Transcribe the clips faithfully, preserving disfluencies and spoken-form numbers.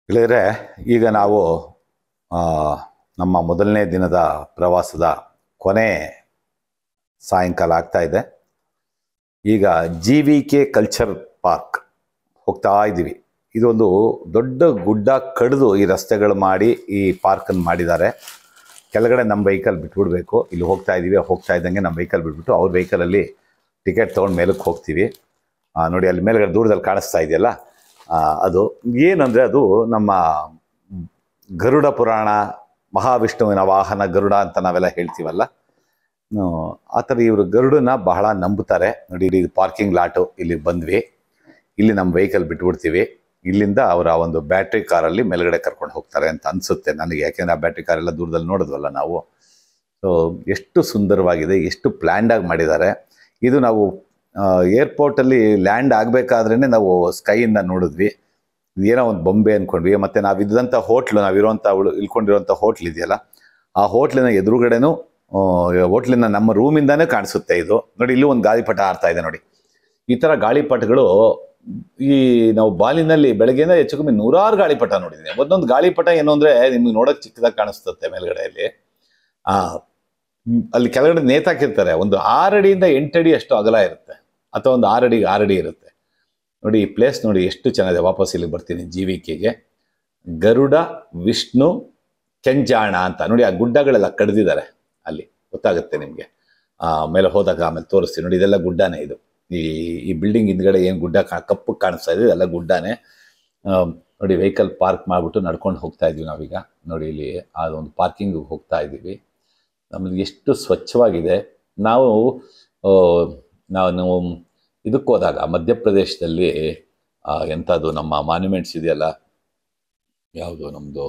ಗೆಳೆಯರೆ, ಈಗ ನಾವು ನಮ್ಮ ಮೊದಲನೇ ದಿನದ ಪ್ರವಾಸದ ಕೊನೆ ಸಾಯಂಕಾಲ ಆಗ್ತಾ ಇದೆ. ಈಗ G V K culture park ಹೋಗ್ತಾ ಇದ್ದೀವಿ. ಇದೊಂದು ದೊಡ್ಡ ಗುಡ್ಡ ಕಡಿದು ಈ ರಸ್ತೆಗಳು ಮಾಡಿ ಈ ಪಾರ್ಕನ್ನು ಮಾಡಿದ್ದಾರೆ. ಕೆಳಗಡೆ ನಮ್ಮ ವೆಹಿಕಲ್ ಬಿಟ್ಬಿಡ್ಬೇಕು. ಇಲ್ಲಿ ಹೋಗ್ತಾ ಇದ್ದೀವಿ, ಹೋಗ್ತಾ ಇದ್ದಂಗೆ ನಮ್ಮ ವೆಹಿಕಲ್ ಬಿಟ್ಬಿಟ್ಟು ಅವ್ರ ವೆಹಿಕಲಲ್ಲಿ ಟಿಕೆಟ್ ತೊಗೊಂಡು ಮೇಲಕ್ಕೆ ಹೋಗ್ತೀವಿ. ನೋಡಿ, ಅಲ್ಲಿ ಮೇಲ್ಗಡೆ ದೂರದಲ್ಲಿ ಕಾಣಿಸ್ತಾ ಇದೆಯಲ್ಲ, ಅದು ಏನಂದರೆ ಅದು ನಮ್ಮ ಗರುಡ ಪುರಾಣ, ಮಹಾವಿಷ್ಣುವಿನ ವಾಹನ ಗರುಡ ಅಂತ ನಾವೆಲ್ಲ ಹೇಳ್ತೀವಲ್ಲ, ಆ ಥರ ಇವರು ಗರುಡನ್ನ ಬಹಳ ನಂಬುತ್ತಾರೆ. ನೋಡಿ, ಇಲ್ಲಿ ಪಾರ್ಕಿಂಗ್ ಲಾಟು, ಇಲ್ಲಿ ಬಂದ್ವಿ. ಇಲ್ಲಿ ನಮ್ಮ ವೆಹಿಕಲ್ ಬಿಟ್ಬಿಡ್ತೀವಿ. ಇಲ್ಲಿಂದ ಅವರ ಒಂದು ಬ್ಯಾಟ್ರಿ ಕಾರಲ್ಲಿ ಮೇಲ್ಗಡೆ ಕರ್ಕೊಂಡು ಹೋಗ್ತಾರೆ ಅಂತ ಅನಿಸುತ್ತೆ ನನಗೆ, ಯಾಕೆಂದರೆ ಆ ಬ್ಯಾಟ್ರಿ ಕಾರೆಲ್ಲ ದೂರದಲ್ಲಿ ನೋಡಿದ್ವಲ್ಲ ನಾವು. ಸೊ ಎಷ್ಟು ಸುಂದರವಾಗಿದೆ, ಎಷ್ಟು ಪ್ಲ್ಯಾಂಡಾಗಿ ಮಾಡಿದ್ದಾರೆ. ಇದು ನಾವು ಏರ್ಪೋರ್ಟಲ್ಲಿ ಲ್ಯಾಂಡ್ ಆಗಬೇಕಾದ್ರೇ ನಾವು ಸ್ಕೈಯಿಂದ ನೋಡಿದ್ವಿ. ಏನೋ ಒಂದು ಬೊಂಬೆ ಅಂದ್ಕೊಂಡ್ವಿ. ಮತ್ತು ನಾವಿದ್ದಂಥ ಹೋಟ್ಲು, ನಾವಿರುವಂಥ ಅವಳು ಇಳ್ಕೊಂಡಿರೋಂಥ ಹೋಟ್ಲ್ ಇದೆಯಲ್ಲ, ಆ ಹೋಟ್ಲಿನ ಎದುರುಗಡೆನೂ ಹೋಟ್ಲಿನ ನಮ್ಮ ರೂಮಿಂದಾನೇ ಕಾಣಿಸುತ್ತೆ ಇದು. ನೋಡಿ, ಇಲ್ಲೂ ಒಂದು ಗಾಳಿಪಟ ಆಡ್ತಾ ಇದೆ. ನೋಡಿ, ಈ ಥರ ಗಾಳಿಪಟಗಳು ಈ ನಾವು ಬಾಲಿನಲ್ಲಿ ಬೆಳಗ್ಗೆಯಿಂದ ಹೆಚ್ಚು ಕಮ್ಮಿ ನೂರಾರು ಗಾಳಿಪಟ ನೋಡಿದ್ದೀನಿ. ಒಂದೊಂದು ಗಾಳಿಪಟ ಏನು ಅಂದರೆ ನಿಮ್ಗೆ ನೋಡೋಕೆ ಚಿಕ್ಕದಾಗಿ ಕಾಣಿಸ್ತದೆ ಮೇಲ್ಗಡೆಯಲ್ಲಿ. ಅಲ್ಲಿ ಕೆಳಗಡೆ ನೇತಾಕಿರ್ತಾರೆ. ಒಂದು ಆರಡಿಯಿಂದ ಎಂಟಡಿ ಅಷ್ಟು ಅಗಲ ಇರುತ್ತೆ, ಅಥವಾ ಒಂದು ಆರಡಿಗೆ ಆರಡಿ ಇರುತ್ತೆ. ನೋಡಿ, ಈ ಪ್ಲೇಸ್ ನೋಡಿ ಎಷ್ಟು ಚೆನ್ನಾಗಿದೆ. ವಾಪಸ್ ಇಲ್ಲಿ ಬರ್ತೀನಿ ಜಿ ವಿ ಕೆಗೆ. ಗರುಡ ವಿಷ್ಣು ಕೆಂಚಾಣ ಅಂತ ನೋಡಿ, ಆ ಗುಡ್ಡಗಳೆಲ್ಲ ಕಡ್ದಿದ್ದಾರೆ. ಅಲ್ಲಿ ಗೊತ್ತಾಗುತ್ತೆ ನಿಮಗೆ, ಮೇಲೆ ಹೋದಾಗ ಆಮೇಲೆ ತೋರಿಸ್ತೀನಿ. ನೋಡಿ, ಇದೆಲ್ಲ ಗುಡ್ಡನೇ. ಇದು ಈ ಈ ಬಿಲ್ಡಿಂಗ್ ಹಿಂದ್ಗಡೆ ಏನು ಗುಡ್ಡ ಕಪ್ಪು ಕಾಣಿಸ್ತಾ ಇದೆ, ಇದೆಲ್ಲ ಗುಡ್ಡನೇ. ನೋಡಿ, ವೆಹಿಕಲ್ ಪಾರ್ಕ್ ಮಾಡಿಬಿಟ್ಟು ನಡ್ಕೊಂಡು ಹೋಗ್ತಾ ಇದ್ವಿ ನಾವೀಗ. ನೋಡಿ, ಇಲ್ಲಿ ಅದೊಂದು ಪಾರ್ಕಿಂಗಿಗೆ ಹೋಗ್ತಾ ಇದ್ದೀವಿ. ನಮಗೆ ಎಷ್ಟು ಸ್ವಚ್ಛವಾಗಿದೆ. ನಾವು ನಾವು ಇದಕ್ಕೆ ಹೋದಾಗ ಮಧ್ಯಪ್ರದೇಶದಲ್ಲಿ ಎಂಥದ್ದು ನಮ್ಮ ಮಾನ್ಯುಮೆಂಟ್ಸ್ ಇದೆಯಲ್ಲ, ಯಾವುದು ನಮ್ಮದು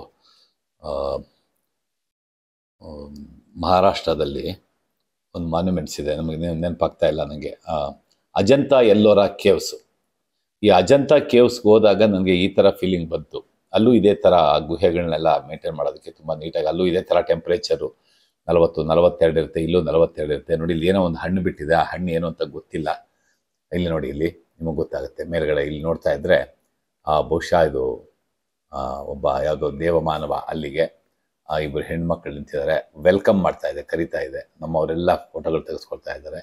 ಮಹಾರಾಷ್ಟ್ರದಲ್ಲಿ ಒಂದು ಮಾನ್ಯುಮೆಂಟ್ಸ್ ಇದೆ, ನಮಗೆ ನೆನಪಾಗ್ತಾ ಇಲ್ಲ ನನಗೆ. ಅಜಂತಾ ಎಲ್ಲೋರಾ ಕೇವ್ಸ್. ಈ ಅಜಂತಾ ಕೇವ್ಸ್ಗೆ ಹೋದಾಗ ನನಗೆ ಈ ಥರ ಫೀಲಿಂಗ್ ಬಂತು. ಅಲ್ಲೂ ಇದೇ ಥರ ಗುಹೆಗಳನ್ನೆಲ್ಲ ಮೇಂಟೈನ್ ಮಾಡೋದಕ್ಕೆ ತುಂಬ ನೀಟಾಗಿ, ಅಲ್ಲೂ ಇದೇ ಥರ ಟೆಂಪ್ರೇಚರು ನಲವತ್ತು ನಲವತ್ತೆರಡು ಇರುತ್ತೆ, ಇಲ್ಲೂ ನಲವತ್ತೆರಡು ಇರುತ್ತೆ. ನೋಡಿ, ಇಲ್ಲಿ ಏನೋ ಒಂದು ಹಣ್ಣು ಬಿಟ್ಟಿದೆ, ಆ ಹಣ್ಣು ಏನು ಅಂತ ಗೊತ್ತಿಲ್ಲ. ಇಲ್ಲಿ ನೋಡಿ, ಇಲ್ಲಿ ನಿಮಗೆ ಗೊತ್ತಾಗುತ್ತೆ ಮೇಲ್ಗಡೆ. ಇಲ್ಲಿ ನೋಡ್ತಾ ಇದ್ದರೆ ಬಹುಶಃ ಇದು ಒಬ್ಬ ಯಾವುದೋ ದೇವಮಾನವ. ಅಲ್ಲಿಗೆ ಇಬ್ಬರು ಹೆಣ್ಮಕ್ಳು ನಿಂತಿದ್ದಾರೆ, ವೆಲ್ಕಮ್ ಮಾಡ್ತಾ ಇದೆ, ಕರಿತಾ ಇದೆ. ನಮ್ಮವರೆಲ್ಲ ಫೋಟೋಗಳು ತೆಗೆಸ್ಕೊಳ್ತಾ ಇದ್ದಾರೆ.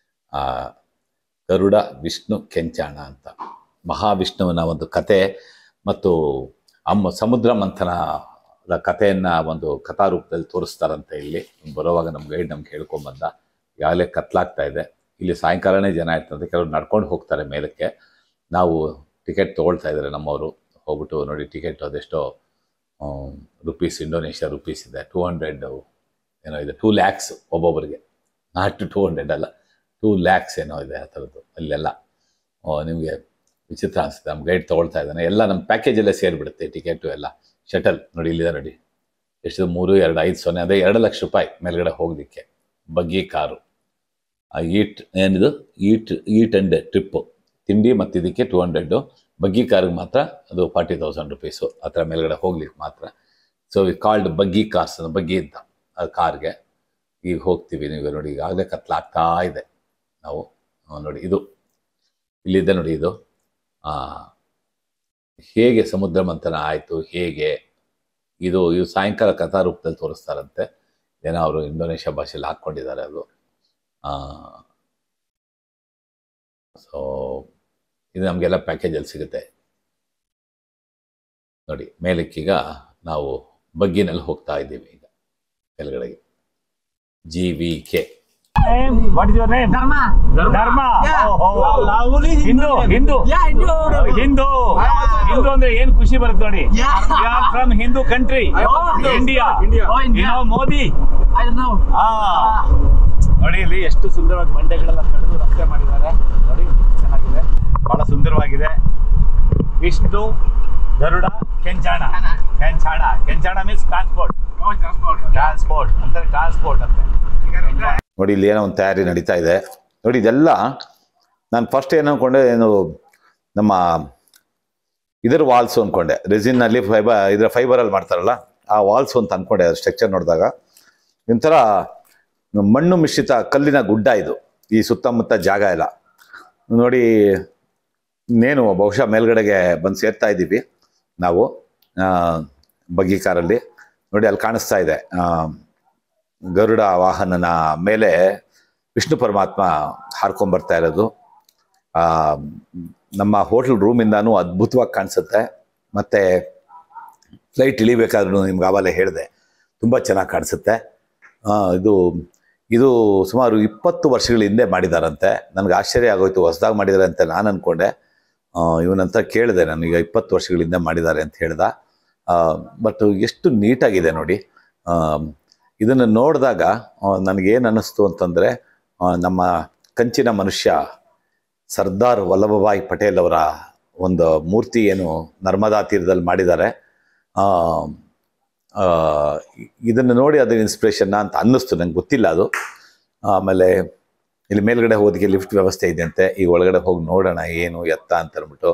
ಗರುಡ ವಿಷ್ಣು ಕೆಂಚಾಣ ಅಂತ ಮಹಾವಿಷ್ಣುವಿನ ಒಂದು ಕತೆ ಮತ್ತು ಅಮ್ಮ ಸಮುದ್ರ ಮಂಥನದ ಕಥೆಯನ್ನು ಒಂದು ಕಥಾರೂಪದಲ್ಲಿ ತೋರಿಸ್ತಾರಂತೆ. ಇಲ್ಲಿ ಬರೋವಾಗ ನಮ್ಮ ಗೈಡ್ ನಮ್ಗೆ ಹೇಳ್ಕೊಂಬಂದ. ಯಾಗಲೇ ಕತ್ಲಾಗ್ತಾ ಇದೆ. ಇಲ್ಲಿ ಸಾಯಂಕಾಲನೇ ಜನ ಇರ್ತದೆ, ಕೆಲವರು ನಡ್ಕೊಂಡು ಹೋಗ್ತಾರೆ ಮೇಲಕ್ಕೆ. ನಾವು ಟಿಕೆಟ್ ತೊಗೊಳ್ತಾ ಇದ್ದಾರೆ ನಮ್ಮವರು. ಹೋಗ್ಬಿಟ್ಟು ನೋಡಿ, ಟಿಕೆಟ್ ಅದೆಷ್ಟೋ ರುಪೀಸ್, ಇಂಡೋನೇಷ್ಯಾ ರುಪೀಸ್ ಇದೆ. ಟೂ ಹಂಡ್ರೆಡ್ ಏನೋ ಇದೆ, ಟೂ ಲ್ಯಾಕ್ಸ್ ಒಬ್ಬೊಬ್ಬರಿಗೆ. ನಾಟ್ ಟೂ ಹಂಡ್ರೆಡ್ ಅಲ್ಲ, ಟೂ ಲ್ಯಾಕ್ಸ್ ಏನೋ ಇದೆ ಆ ಥರದ್ದು. ಅಲ್ಲೆಲ್ಲ ನಿಮಗೆ ವಿಚಿತ್ರ ಅನಿಸುತ್ತೆ. ನಮ್ಮ ಗೈಡ್ ತೊಗೊಳ್ತಾ ಇದ್ದಾನೆ. ಎಲ್ಲ ನಮ್ಮ ಪ್ಯಾಕೇಜಲ್ಲೇ ಸೇರಿಬಿಡುತ್ತೆ ಟಿಕೆಟು ಎಲ್ಲ. ಶಟಲ್ ನೋಡಿ, ಇಲ್ಲಿದೆ ನೋಡಿ, ಎಷ್ಟು ಮೂರು ಎರಡು ಐದು ಸೊನ್ನೆ ಅದೇ ಎರಡು ಲಕ್ಷ ರೂಪಾಯಿ ಮೇಲ್ಗಡೆ ಹೋಗಲಿಕ್ಕೆ. ಬಗ್ಗಿ ಕಾರು. ಆ ಈಟ್ ಏನಿದು ಈಟ್ ಈಟ್ ಆ್ಯಂಡ್ ಟ್ರಿಪ್ಪು, ತಿಂಡಿ ಮತ್ತು ಇದಕ್ಕೆ ಟೂ ಹಂಡ್ರೆಡ್ಡು. ಬಗ್ಗಿ ಕಾರ್ಗೆ ಮಾತ್ರ ಅದು ಫಾರ್ಟಿ ತೌಸಂಡ್ ರುಪೀಸು ಆ ಥರ ಮೇಲ್ಗಡೆ ಹೋಗ್ಲಿಕ್ಕೆ ಮಾತ್ರ. ಸೊ ಈ ಕಾಲ್ಡ್ ಬಗ್ಗಿ ಕಾರ್ಸ್, ಬಗ್ಗಿ ಅಂತ ಅದು ಕಾರ್ಗೆ. ಈಗ ಹೋಗ್ತೀವಿ. ನೀವು ನೋಡಿ, ಈಗಾಗಲೇ ಕತ್ಲಾಗ್ತಾ ಇದೆ. ನಾವು ನೋಡಿ, ಇದು ಇಲ್ಲಿದೆ ನೋಡಿ, ಇದು ಹೇಗೆ ಸಮುದ್ರ ಮಂಥನ ಆಯಿತು, ಹೇಗೆ ಇದು ಇದು ಸಾಯಂಕಾಲ ಕಥಾರೂಪದಲ್ಲಿ ತೋರಿಸ್ತಾರಂತೆ. ಏನೋ ಅವರು ಇಂಡೋನೇಷ್ಯಾ ಭಾಷೆಯಲ್ಲಿ ಹಾಕ್ಕೊಂಡಿದ್ದಾರೆ ಅದು. ಸೊ ಇದು ನಮಗೆಲ್ಲ ಪ್ಯಾಕೇಜಲ್ಲಿ ಸಿಗುತ್ತೆ. ನೋಡಿ, ಮೇಲಕ್ಕೀಗ ನಾವು ಬಗ್ಗಿನಲ್ಲಿ ಹೋಗ್ತಾ ಇದ್ದೀವಿ ಈಗ ಕೆಳಗಡೆಗೆ. G V K. What is your name? Dharma. Dharma. Yeah. Oh, oh. Hindu. Hindu. Yeah, Hindu. Hindu. Hindu ಅಂದ್ರೆ ಏನು ಖುಷಿ ಬರುತ್ತೆ ನೋಡಿ. We are from Hindu country. India. India. You know Modi? I don't know. Ah. ನೋಡಿ, ಇಲ್ಲಿ ಎಷ್ಟು ಸುಂದರವಾಗಿ ಬಂಡೆಗಳೆಲ್ಲ ಕಡಿದು ರಸ್ತೆ ಮಾಡಿದ್ದಾರೆ. ನೋಡಿ, ಚೆನ್ನಾಗಿದೆ, ಬಹಳ ಸುಂದರವಾಗಿದೆ. Vishnu Garuda Kencana. Kencana Kencana means transport. Transport transport ಅಂತ ಟ್ರಾನ್ಸ್ಪೋರ್ಟ್ ಅಂತ. ನೋಡಿ, ಇಲ್ಲಿ ಏನೋ ಒಂದು ತಯಾರಿ ನಡೀತಾ ಇದೆ. ನೋಡಿ, ಇದೆಲ್ಲ ನಾನು ಫಸ್ಟ್ ಏನು ಅಂದ್ಕೊಂಡೆ, ಏನು ನಮ್ಮ ಇದರ ವಾಲ್ಸು ಅಂದ್ಕೊಂಡೆ. ರೆಸಿನ್ನಲ್ಲಿ ಫೈಬರ್, ಇದರ ಫೈಬರಲ್ಲಿ ಮಾಡ್ತಾರಲ್ಲ ಆ ವಾಲ್ಸು ಅಂತ ಅಂದ್ಕೊಂಡೆ. ಸ್ಟ್ರಕ್ಚರ್ ನೋಡಿದಾಗ ಒಂಥರ ಮಣ್ಣು ಮಿಶ್ರಿತ ಕಲ್ಲಿನ ಗುಡ್ಡ ಇದು, ಈ ಸುತ್ತಮುತ್ತ ಜಾಗ ಎಲ್ಲ. ನೋಡಿ, ಇನ್ನೇನು ಬಹುಶಃ ಮೇಲ್ಗಡೆಗೆ ಬಂದು ಸೇರ್ತಾ ಇದ್ದೀವಿ ನಾವು. ಬಗ್ಗಿ ಕಾರಲ್ಲಿ ನೋಡಿ ಅಲ್ಲಿ ಕಾಣಿಸ್ತಾ ಇದೆ. ಗರುಡ ವಾಹನನ ಮೇಲೆ ವಿಷ್ಣು ಪರಮಾತ್ಮ ಹಾರ್ಕೊಂಬರ್ತಾ ಇರೋದು ನಮ್ಮ ಹೋಟೆಲ್ ರೂಮಿಂದಾನು ಅದ್ಭುತವಾಗಿ ಕಾಣಿಸುತ್ತೆ. ಮತ್ತು ಫ್ಲೈಟ್ ಇಳಿಬೇಕಾದ್ರೂ ನಿಮ್ಗೆ ಆವಾಗಲೇ ಹೇಳಿದೆ ತುಂಬ ಚೆನ್ನಾಗಿ ಕಾಣಿಸುತ್ತೆ. ಇದು ಇದು ಸುಮಾರು ಇಪ್ಪತ್ತು ವರ್ಷಗಳ ಹಿಂದೆ ಮಾಡಿದಾರಂತೆ. ನನಗೆ ಆಶ್ಚರ್ಯ ಆಗೋಯ್ತು, ಹೊಸದಾಗಿ ಮಾಡಿದ್ದಾರೆ ಅಂತ ನಾನು ಅಂದ್ಕೊಂಡೆ. ಇವನಂತ ಕೇಳಿದೆ, ನನಗೆ ಇಪ್ಪತ್ತು ವರ್ಷಗಳಿಂದ ಮಾಡಿದ್ದಾರೆ ಅಂತ ಹೇಳ್ದ. ಬಟ್ ಎಷ್ಟು ನೀಟಾಗಿದೆ ನೋಡಿ. ಇದನ್ನು ನೋಡಿದಾಗ ನನಗೇನು ಅನ್ನಿಸ್ತು ಅಂತಂದರೆ, ನಮ್ಮ ಕಂಚಿನ ಮನುಷ್ಯ ಸರ್ದಾರ್ ವಲ್ಲಭಭಾಯಿ ಪಟೇಲ್ ಅವರ ಒಂದು ಮೂರ್ತಿ ಏನು ನರ್ಮದಾ ತೀರದಲ್ಲಿ ಮಾಡಿದ್ದಾರೆ, ಇದನ್ನು ನೋಡಿ ಅದು ಇನ್ಸ್ಪಿರೇಷನ್ನ ಅಂತ ಅನ್ನಿಸ್ತು. ನಂಗೆ ಗೊತ್ತಿಲ್ಲ ಅದು. ಆಮೇಲೆ ಇಲ್ಲಿ ಮೇಲ್ಗಡೆ ಹೋದಕ್ಕೆ ಲಿಫ್ಟ್ ವ್ಯವಸ್ಥೆ ಇದೆಯಂತೆ. ಈಗ ಒಳಗಡೆ ಹೋಗಿ ನೋಡೋಣ ಏನು ಎತ್ತ ಅಂತ ಅಂದ್ಬಿಟ್ಟು.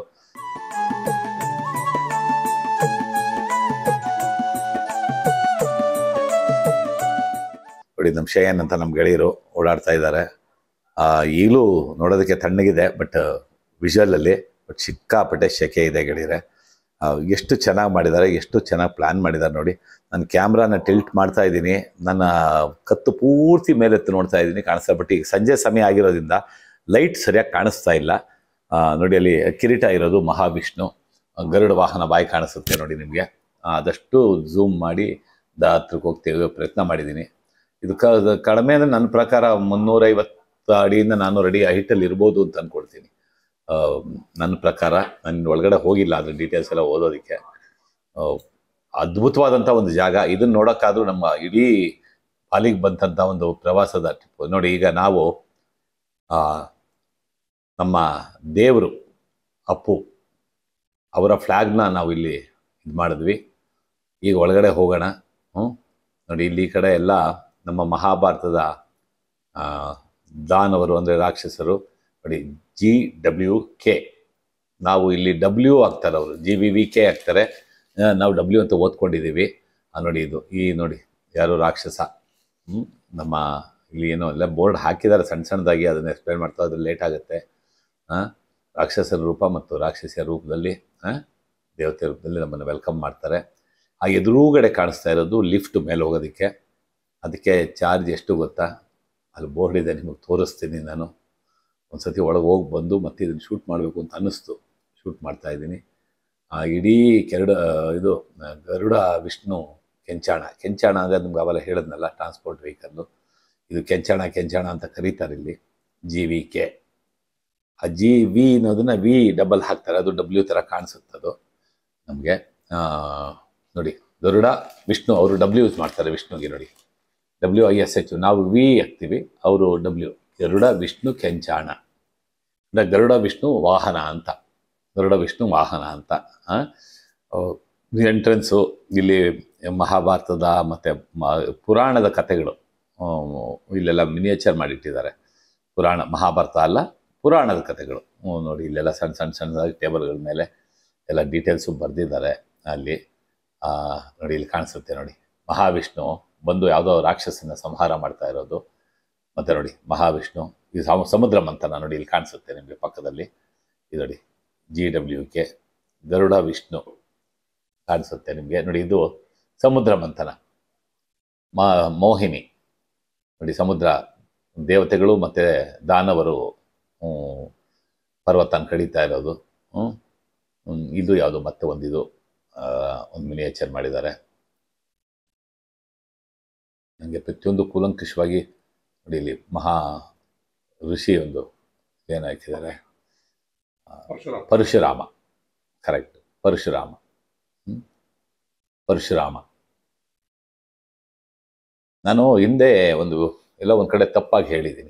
ನೋಡಿ ನಮ್ಮ ಶಯನ್ ಅಂತ ನಮ್ಮ ಗೆಳೆಯರು ಓಡಾಡ್ತಾ ಇದ್ದಾರೆ. ಈಗಲೂ ನೋಡೋದಕ್ಕೆ ತಣ್ಣಗಿದೆ, ಬಟ್ ವಿಜುವಲಲ್ಲಿ ಬಟ್ ಸಿಕ್ಕಾಪಟ್ಟೆ ಶೆಕೆ ಇದೆ ಗೆಳೆಯರೆ. ಎಷ್ಟು ಚೆನ್ನಾಗಿ ಮಾಡಿದ್ದಾರೆ, ಎಷ್ಟು ಚೆನ್ನಾಗಿ ಪ್ಲ್ಯಾನ್ ಮಾಡಿದ್ದಾರೆ ನೋಡಿ. ನಾನು ಕ್ಯಾಮ್ರಾನ ಟಿಲ್ಟ್ ಮಾಡ್ತಾ ಇದ್ದೀನಿ, ನನ್ನ ಕತ್ತು ಪೂರ್ತಿ ಮೇಲೆತ್ತು ನೋಡ್ತಾ ಇದ್ದೀನಿ, ಕಾಣಿಸ್ತಾ. ಬಟ್ ಈಗ ಸಂಜೆ ಸಮಯ ಆಗಿರೋದ್ರಿಂದ ಲೈಟ್ ಸರಿಯಾಗಿ ಕಾಣಿಸ್ತಾ ಇಲ್ಲ. ನೋಡಿ ಅಲ್ಲಿ ಕಿರೀಟ ಇರೋದು ಮಹಾವಿಷ್ಣು, ಗರುಡ ವಾಹನ ಬಾಯಿ ಕಾಣಿಸುತ್ತೆ ನೋಡಿ ನಿಮಗೆ. ಆದಷ್ಟು ಝೂಮ್ ಮಾಡಿ ದ ಹತ್ರಕ್ಕೆ ಹೋಗಿ ತೆಗೆಯೋ ಪ್ರಯತ್ನ ಮಾಡಿದ್ದೀನಿ. ಇದು ಕ ಕಡಿಮೆ ಅಂದರೆ ನನ್ನ ಪ್ರಕಾರ ಮುನ್ನೂರೈವತ್ತು ಅಡಿಯಿಂದ ನಾನ್ನೂರು ಅಡಿ ಹೈಟಲ್ಲಿ ಇರ್ಬೋದು ಅಂತ ಅಂದ್ಕೊಳ್ತೀನಿ. ನನ್ನ ಪ್ರಕಾರ. ನಾನು ಒಳಗಡೆ ಹೋಗಿಲ್ಲ ಅದ್ರ ಡೀಟೇಲ್ಸ್ ಎಲ್ಲ ಓದೋದಕ್ಕೆ. ಅದ್ಭುತವಾದಂಥ ಒಂದು ಜಾಗ. ಇದನ್ನು ನೋಡೋಕ್ಕಾದ್ರೂ ನಮ್ಮ ಇಡೀ ಪಾಲಿಗೆ ಬಂದಂಥ ಒಂದು ಪ್ರವಾಸದ ಟ್ರಿಪ್ ನೋಡಿ. ಈಗ ನಾವು ನಮ್ಮ ದೇವರು ಅಪ್ಪು ಅವರ ಫ್ಲ್ಯಾಗ್ನ ನಾವು ಇಲ್ಲಿ ಇದು ಮಾಡಿದ್ವಿ. ಈಗ ಒಳಗಡೆ ಹೋಗೋಣ. ಹ್ಞೂ ನೋಡಿ, ಇಲ್ಲಿ ಈ ಕಡೆ ಎಲ್ಲ ನಮ್ಮ ಮಹಾಭಾರತದ ದಾನವರು ಅಂದರೆ ರಾಕ್ಷಸರು ನೋಡಿ, ಜಿ ಡಬ್ಲ್ಯೂ ಕೆ. ನಾವು ಇಲ್ಲಿ ಡಬ್ಲ್ಯೂ ಆಗ್ತಾರೆ, ಅವರು ಜಿ ವಿ ವಿ ಕೆ ಆಗ್ತಾರೆ, ನಾವು ಡಬ್ಲ್ಯೂ ಅಂತ ಓದ್ಕೊಂಡಿದ್ದೀವಿ. ನೋಡಿ ಇದು ಈ ನೋಡಿ ಯಾರು ರಾಕ್ಷಸ. ಹ್ಞೂ ನಮ್ಮ ಇಲ್ಲಿ ಏನೋ ಎಲ್ಲ ಬೋರ್ಡ್ ಹಾಕಿದ್ದಾರೆ ಸಣ್ಣ ಸಣ್ಣದಾಗಿ, ಅದನ್ನು ಎಕ್ಸ್ಪ್ಲೇನ್ ಮಾಡ್ತಾ ಅದ್ರ ಲೇಟ್ ಆಗುತ್ತೆ. ಹಾಂ ರಾಕ್ಷಸರ ರೂಪ ಮತ್ತು ರಾಕ್ಷಸಿಯ ರೂಪದಲ್ಲಿ, ಹಾಂ ದೇವತೆ ರೂಪದಲ್ಲಿ ನಮ್ಮನ್ನು ವೆಲ್ಕಮ್ ಮಾಡ್ತಾರೆ. ಆ ಎದುರುಗಡೆ ಕಾಣಿಸ್ತಾ ಇರೋದು ಲಿಫ್ಟ್ ಮೇಲೆ ಹೋಗೋದಕ್ಕೆ. ಅದಕ್ಕೆ ಚಾರ್ಜ್ ಎಷ್ಟು ಗೊತ್ತಾ? ಅಲ್ಲಿ ಬೋರ್ಡ್ ಇದೆ, ನಿಮಗೆ ತೋರಿಸ್ತೀನಿ. ನಾನು ಒಂದು ಸತಿ ಒಳಗೆ ಹೋಗಿ ಬಂದು ಮತ್ತೆ ಇದನ್ನು ಶೂಟ್ ಮಾಡಬೇಕು ಅಂತ ಅನ್ನಿಸ್ತು, ಶೂಟ್ ಮಾಡ್ತಾಯಿದ್ದೀನಿ. ಆ ಇಡೀ ಕೆರಡ ಇದು ಗರುಡ ವಿಷ್ಣು ಕೆಂಚಾಣ. ಕೆಂಚಾಣ ಅಂದರೆ ನಿಮ್ಗೆ ಅವೆಲ್ಲ ಹೇಳಿದ್ನಲ್ಲ, ಟ್ರಾನ್ಸ್ಪೋರ್ಟ್ ವೆಹಿಕಲ್ಲು. ಇದು ಕೆಂಚಾಣ ಕೆಂಚಾಣ ಅಂತ ಕರೀತಾರೆ ಇಲ್ಲಿ, ಜಿ ವಿ ಕೆ. ಆ ಜಿ ವಿ ಅನ್ನೋದನ್ನು ವಿ ಡಬಲ್ ಹಾಕ್ತಾರೆ, ಅದು ಡಬ್ಲ್ಯೂ ಥರ ಕಾಣಿಸುತ್ತದು ನಮಗೆ. ನೋಡಿ ಗರುಡ ವಿಷ್ಣು, ಅವರು ಡಬ್ಲ್ಯೂ ಯೂಸ್ ಮಾಡ್ತಾರೆ ವಿಷ್ಣುಗೆ. ನೋಡಿ ಡಬ್ಲ್ಯೂ ಐ ಎಸ್ ಎಚ್, ನಾವು ವಿ ಹಾಕ್ತೀವಿ, ಅವರು ಡಬ್ಲ್ಯೂ. ಗರುಡ ವಿಷ್ಣು ಕೆಂಚಾಣ, ಗರುಡ ವಿಷ್ಣು ವಾಹನ ಅಂತ, ಗರುಡ ವಿಷ್ಣು ವಾಹನ ಅಂತ. ಎಂಟ್ರೆನ್ಸು ಇಲ್ಲಿ ಮಹಾಭಾರತದ ಮತ್ತು ಪುರಾಣದ ಕಥೆಗಳು ಇಲ್ಲೆಲ್ಲ ಮಿನಿಯೇಚರ್ ಮಾಡಿಟ್ಟಿದ್ದಾರೆ. ಪುರಾಣ ಮಹಾಭಾರತ ಅಲ್ಲ, ಪುರಾಣದ ಕಥೆಗಳು ನೋಡಿ. ಇಲ್ಲೆಲ್ಲ ಸಣ್ಣ ಸಣ್ಣ ಸಣ್ಣದಾಗಿ ಟೇಬಲ್ಗಳ ಮೇಲೆ ಎಲ್ಲ ಡೀಟೇಲ್ಸು ಬರೆದಿದ್ದಾರೆ ಅಲ್ಲಿ. ನೋಡಿ ಇಲ್ಲಿ ಕಾಣಿಸುತ್ತೆ ನೋಡಿ, ಮಹಾವಿಷ್ಣು ಬಂದು ಯಾವುದೋ ರಾಕ್ಷಸನ ಸಂಹಾರ ಮಾಡ್ತಾ ಇರೋದು. ಮತ್ತು ನೋಡಿ ಮಹಾವಿಷ್ಣು, ಇದು ಸಮುದ್ರ ಮಂಥನ ನೋಡಿ ಇಲ್ಲಿ ಕಾಣಿಸುತ್ತೆ ನಿಮಗೆ ಪಕ್ಕದಲ್ಲಿ. ಇದು ನೋಡಿ G W K, Garuda Vishnu ಕಾಣಿಸುತ್ತೆ ನಿಮಗೆ ನೋಡಿ. ಇದು ಸಮುದ್ರ ಮಂಥನ, ಮಾ ಮೋಹಿನಿ ನೋಡಿ, ಸಮುದ್ರ ದೇವತೆಗಳು ಮತ್ತು ದಾನವರು ಪರ್ವತನ ಕಡಿತಾ ಇರೋದು. ಇದು ಯಾವುದು ಮತ್ತೆ ಒಂದಿದು ಒಂದು ಮಿನಿಯೇಚರ್ ಮಾಡಿದ್ದಾರೆ. ನನಗೆ ಪ್ರತಿಯೊಂದು ಕೂಲಂಕಷವಾಗಿ ನೋಡಿ. ಇಲ್ಲಿ ಮಹಾ ಋಷಿ ಒಂದು ಏನು ಹಾಕಿದ್ದಾರೆ, ಪರಶುರಾಮ. ಕರೆಕ್ಟ್, ಪರಶುರಾಮ. ಪರಶುರಾಮ. ನಾನು ಹಿಂದೆ ಒಂದು ಎಲ್ಲ ಒಂದು ಕಡೆ ತಪ್ಪಾಗಿ ಹೇಳಿದ್ದೀನಿ.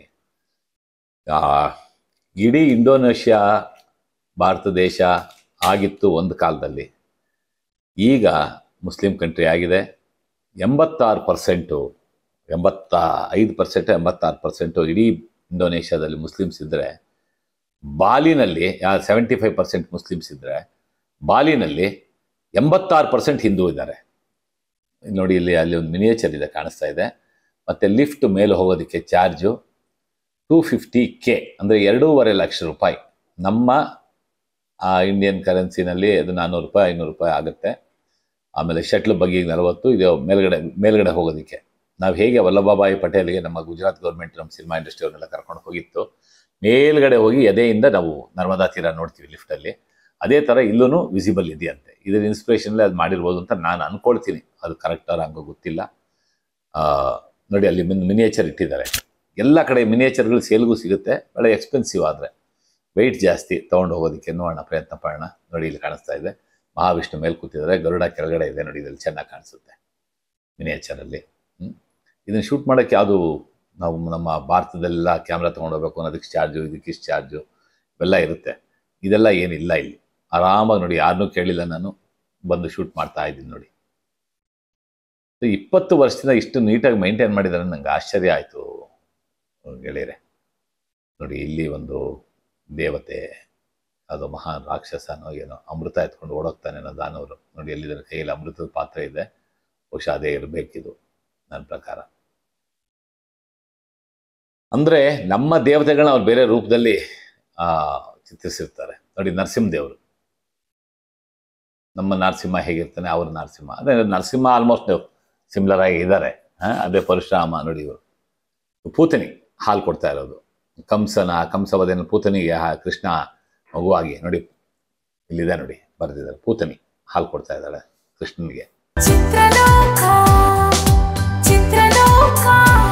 ಇಡೀ ಇಂಡೋನೇಷ್ಯಾ ಭಾರತ ದೇಶ ಆಗಿತ್ತು ಒಂದು ಕಾಲದಲ್ಲಿ, ಈಗ ಮುಸ್ಲಿಂ ಕಂಟ್ರಿ ಆಗಿದೆ. ಎಂಬತ್ತಾರು ಪರ್ಸೆಂಟು ಎಂಬತ್ತ ಐದು ಪರ್ಸೆಂಟು ಎಂಬತ್ತಾರು ಪರ್ಸೆಂಟು ಇಡೀ ಇಂಡೋನೇಷ್ಯಾದಲ್ಲಿ ಮುಸ್ಲಿಮ್ಸ್ ಇದ್ದರೆ, ಬಾಲಿನಲ್ಲಿ ಸೆವೆಂಟಿ ಫೈವ್ ಪರ್ಸೆಂಟ್ ಮುಸ್ಲಿಮ್ಸ್ ಇದ್ದರೆ, ಬಾಲಿನಲ್ಲಿ ಎಂಬತ್ತಾರು ಪರ್ಸೆಂಟ್ ಹಿಂದೂ ಇದ್ದಾರೆ ನೋಡಿ. ಇಲ್ಲಿ ಅಲ್ಲಿ ಒಂದು ಮಿನಿಯೇಚರ್ ಇದೆ ಕಾಣಿಸ್ತಾ ಇದೆ. ಮತ್ತು ಲಿಫ್ಟ್ ಮೇಲೆ ಹೋಗೋದಕ್ಕೆ ಚಾರ್ಜು ಟೂ ಫಿಫ್ಟಿ ಕೆ ಅಂದರೆ ಎರಡೂವರೆ ಲಕ್ಷ ರೂಪಾಯಿ. ನಮ್ಮ ಇಂಡಿಯನ್ ಕರೆನ್ಸಿನಲ್ಲಿ ಅದು ನಾನ್ನೂರು ರೂಪಾಯಿ ಐನೂರು ರೂಪಾಯಿ ಆಗುತ್ತೆ. ಆಮೇಲೆ ಶಟ್ಲ್ ಬಗ್ಗಿಗೆ ನಲವತ್ತು, ಇದು ಮೇಲ್ಗಡೆ ಮೇಲ್ಗಡೆ ಹೋಗೋದಕ್ಕೆ. ನಾವು ಹೇಗೆ ವಲ್ಲಭಭಾಯಿ ಪಟೇಲ್ಗೆ ನಮ್ಮ ಗುಜರಾತ್ ಗೌರ್ಮೆಂಟ್ ನಮ್ಮ ಸಿನಿಮಾ ಇಂಡಸ್ಟ್ರಿ ಅವ್ರನ್ನೆಲ್ಲ ಕರ್ಕೊಂಡು ಹೋಗಿತ್ತು, ಮೇಲ್ಗಡೆ ಹೋಗಿ ಎದೆಯಿಂದ ನಾವು ನರ್ಮದಾ ತೀರ ನೋಡ್ತೀವಿ ಲಿಫ್ಟಲ್ಲಿ, ಅದೇ ಥರ ಇಲ್ಲೂ ವಿಸಿಬಲ್ ಇದೆಯಂತೆ. ಇದರ ಇನ್ಸ್ಪಿರೇಷನ್ಲೇ ಅದು ಮಾಡಿರ್ಬೋದು ಅಂತ ನಾನು ಅಂದ್ಕೊಳ್ತೀನಿ. ಅದು ಕರೆಕ್ಟಾರ ಹಂಗೋ ಗೊತ್ತಿಲ್ಲ. ನೋಡಿ ಅಲ್ಲಿ ಮಿನ್ ಮಿನಿಯೇಚರ್ ಇಟ್ಟಿದ್ದಾರೆ. ಎಲ್ಲ ಕಡೆ ಮಿನಿಯೇಚರ್ಗಳು ಸೇಲ್ಗೂ ಸಿಗುತ್ತೆ, ಒಳ್ಳೆ ಎಕ್ಸ್ಪೆನ್ಸಿವ್. ಆದರೆ ವೆಯ್ಟ್ ಜಾಸ್ತಿ, ತೊಗೊಂಡು ಹೋಗೋದಕ್ಕೆ ನೋಡೋಣ, ಪ್ರಯತ್ನ ಪಡೋಣ. ನೋಡಿ ಇಲ್ಲಿ ಕಾಣಿಸ್ತಾ ಇದೆ ಮಹಾವಿಷ್ಣು ಮೇಲೆ ಕೂತಿದ್ದಾರೆ, ಗರುಡ ಕೆಳಗಡೆ ಇದೆ ನೋಡಿ, ಇದರಲ್ಲಿ ಚೆನ್ನಾಗಿ ಕಾಣಿಸುತ್ತೆ ಮಿನಿಯೇಚರಲ್ಲಿ. ಹ್ಞೂ ಇದನ್ನು ಶೂಟ್ ಮಾಡೋಕ್ಕೆ ಯಾವುದು ನಾವು ನಮ್ಮ ಭಾರತದಲ್ಲೆಲ್ಲ ಕ್ಯಾಮ್ರಾ ತೊಗೊಂಡೋಗ್ಬೇಕು ಅನ್ನೋದಕ್ಕೆ ಚಾರ್ಜು, ಇದಕ್ಕಿಷ್ಟು ಚಾರ್ಜು ಇವೆಲ್ಲ ಇರುತ್ತೆ. ಇದೆಲ್ಲ ಏನಿಲ್ಲ ಇಲ್ಲಿ. ಆರಾಮಾಗಿ ನೋಡಿ, ಯಾರನ್ನೂ ಕೇಳಿಲ್ಲ, ನಾನು ಬಂದು ಶೂಟ್ ಮಾಡ್ತಾ ಇದ್ದೀನಿ ನೋಡಿ. ಇಪ್ಪತ್ತು ವರ್ಷದಿಂದ ಇಷ್ಟು ನೀಟಾಗಿ ಮೈಂಟೈನ್ ಮಾಡಿದ್ದಾರೆ, ನಂಗೆ ಆಶ್ಚರ್ಯ ಆಯಿತು ಗೆಳೆಯರೆ. ನೋಡಿ ಇಲ್ಲಿ ಒಂದು ದೇವತೆ, ಅದು ಮಹಾನ್ ರಾಕ್ಷಸನೋ ಏನೋ, ಅಮೃತ ಎತ್ಕೊಂಡು ಓಡೋಗ್ತಾನೇನೋ ದಾನವರು. ನೋಡಿ ಎಲ್ಲಿದ್ದಾರೆ, ಕೈಯಲ್ಲಿ ಅಮೃತದ ಪಾತ್ರೆ ಇದೆ, ಬಹುಶಃ ಅದೇ ಇರಬೇಕಿದು ನನ್ನ ಪ್ರಕಾರ. ಅಂದರೆ ನಮ್ಮ ದೇವತೆಗಳನ್ನ ಅವ್ರು ಬೇರೆ ರೂಪದಲ್ಲಿ ಚಿತ್ರಿಸಿರ್ತಾರೆ. ನೋಡಿ ನರಸಿಂಹದೇವರು, ನಮ್ಮ ನರಸಿಂಹ ಹೇಗಿರ್ತಾನೆ ಅವ್ರ ನರಸಿಂಹ, ಅದೇ ನರಸಿಂಹ ಆಲ್ಮೋಸ್ಟ್ ಸಿಮಿಲರ್ ಆಗಿ ಇದ್ದಾರೆ. ಹಾಂ ಅದೇ ಪರಶುರಾಮ. ನೋಡಿ ಇವರು ಪೂತನಿ ಹಾಲು ಕೊಡ್ತಾ ಇರೋದು, ಕಂಸನ ಕಂಸವದೇನ ಪೂತನಿಗೆ ಕೃಷ್ಣ ಮಗುವಾಗಿ ನೋಡಿ ಇಲ್ಲಿದೆ ನೋಡಿ ಬರೆದಿದ್ದಾರೆ. ಪೂತನಿ ಹಾಲು ಕೊಡ್ತಾ ಇದ್ದಾಳೆ ಕೃಷ್ಣನಿಗೆ. ಚಿತ್ರಲೋಕ ಚಿತ್ರಲೋಕ